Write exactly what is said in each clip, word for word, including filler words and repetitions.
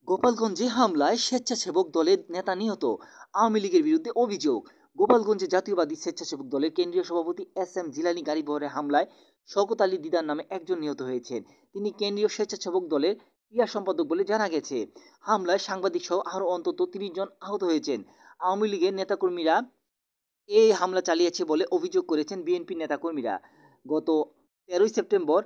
গোপালগঞ্জে হামলায় স্বেচ্ছাসেবক দলের নেতা নিহত। আওয়ামী লীগের বিরুদ্ধে অভিযোগ। গোপালগঞ্জে জাতীয়বাদী স্বেচ্ছাসেবক দলের কেন্দ্রীয় সভাপতি এস এম জিলানী গাড়িবহরের হামলায় শওকত আলী দিদার নামে একজন নিহত হয়েছেন। তিনি কেন্দ্রীয় স্বেচ্ছাসেবক দলের ক্রিয়া সম্পাদক বলে জানা গেছে। হামলায় সাংবাদিক সহ আরও অন্তত তিরিশ জন আহত হয়েছেন। আওয়ামী লীগের নেতাকর্মীরা এই হামলা চালিয়েছে বলে অভিযোগ করেছেন বিএনপি নেতাকর্মীরা। গত তেরোই সেপ্টেম্বর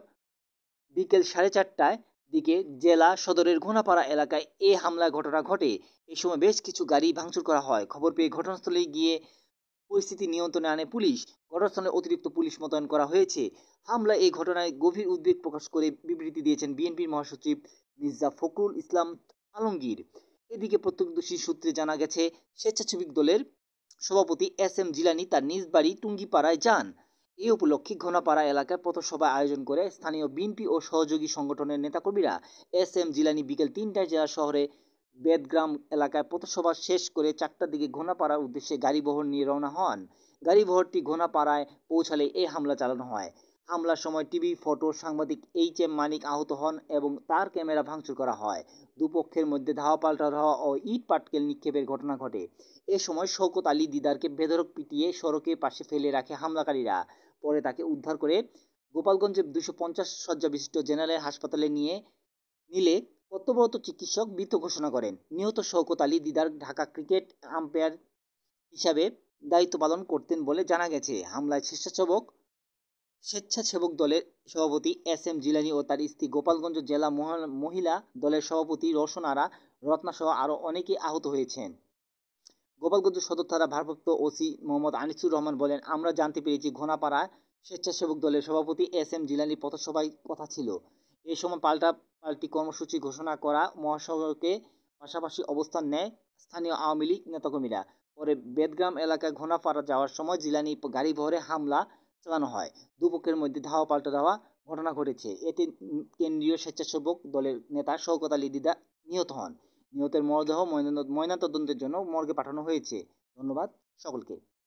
বিকেল সাড়ে চারটায় দিকে জেলা সদরের ঘোনাপাড়া এলাকায় এ হামলার ঘটনা ঘটে। এ সময় বেশ কিছু গাড়ি ভাঙচুর করা হয়। খবর পেয়ে ঘটনাস্থলে গিয়ে পরিস্থিতি নিয়ন্ত্রণে আনে পুলিশ। ঘটনাস্থলে অতিরিক্ত পুলিশ মোতায়েন করা হয়েছে। হামলা এই ঘটনায় গভীর উদ্বেগ প্রকাশ করে বিবৃতি দিয়েছেন বিএনপির মহাসচিব মির্জা ফখরুল ইসলাম আলমগীর। এদিকে প্রত্যক্ষদর্শী সূত্রে জানা গেছে, স্বেচ্ছাসেবক দলের সভাপতি এস এম জিলানী তার নিজ বাড়ি টুঙ্গিপাড়ায় যান। এ উপলক্ষে ঘোনাপাড়া এলাকায় পথসভা আয়োজন করে স্থানীয় বিএনপি ও সহযোগী সংগঠনের নেতাকর্মীরা। এস এম জিলানী বিকেল তিনটায় জেলা শহরে বেদগ্রাম এলাকায় পথসভা শেষ করে চারটার দিকে ঘোনাপাড়ার উদ্দেশ্যে গাড়িবহর নিয়ে রওনা হন। গাড়িবহরটি ঘোনাপাড়ায় পৌঁছালে এই হামলা চালানো হয়। হামলার সময় টিভি ফটো সাংবাদিক এইচ এম মানিক আহত হন এবং তার ক্যামেরা ভাঙচুর করা হয়। দুপক্ষের মধ্যে ধাওয়া পাল্টা ধাওয়া ও ইট পাটকেল নিক্ষেপের ঘটনা ঘটে। এ সময় শওকত আলী দিদারকে বেধড়ক পিটিয়ে সড়কের পাশে ফেলে রাখে হামলাকারীরা। পরে তাকে উদ্ধার করে গোপালগঞ্জের দুশো পঞ্চাশ শয্যা বিশিষ্ট জেনারেল হাসপাতালে নিয়ে নিলে কর্তব্যরত চিকিৎসক মৃত ঘোষণা করেন। নিহত শওকত আলী দিদার ঢাকা ক্রিকেট আম্পায়ার হিসাবে দায়িত্ব পালন করতেন বলে জানা গেছে। হামলায় স্বেচ্ছাসেবক স্বেচ্ছাসেবক দলের সভাপতি এস এম জিলানী ও তার স্ত্রী, গোপালগঞ্জ জেলা মহিলা দলের সভাপতি রওশন আরা, রত্না সহ আরও অনেকে আহত হয়েছেন। গোপালগঞ্জ সদর থানার ভারপ্রাপ্ত ওসি মোহাম্মদ আনিসুর রহমান বলেন, আমরা জানতে পেরেছি ঘোনাপাড়া স্বেচ্ছাসেবক দলের সভাপতি এস এম জিলানীর পথসভায় কথা ছিল। এ সময় পাল্টা পাল্টি কর্মসূচি ঘোষণা করা মহাসড়কে পাশাপাশি অবস্থান নেয় স্থানীয় আওয়ামী লীগ নেতাকর্মীরা। পরে বেদগ্রাম এলাকায় ঘোনাপাড়া যাওয়ার সময় জিলানী গাড়িবহরে হামলা চালানো হয়। দুপক্ষের মধ্যে ধাওয়া পাল্টা ধাওয়া ঘটনা ঘটেছে। এতে কেন্দ্রীয় স্বেচ্ছাসেবক দলের নেতা শওকত আলী দিদা নিহত হন। নিহতের মরদেহ ময়নাতদন্তের জন্য মর্গে পাঠানো হয়েছে। ধন্যবাদ সকলকে।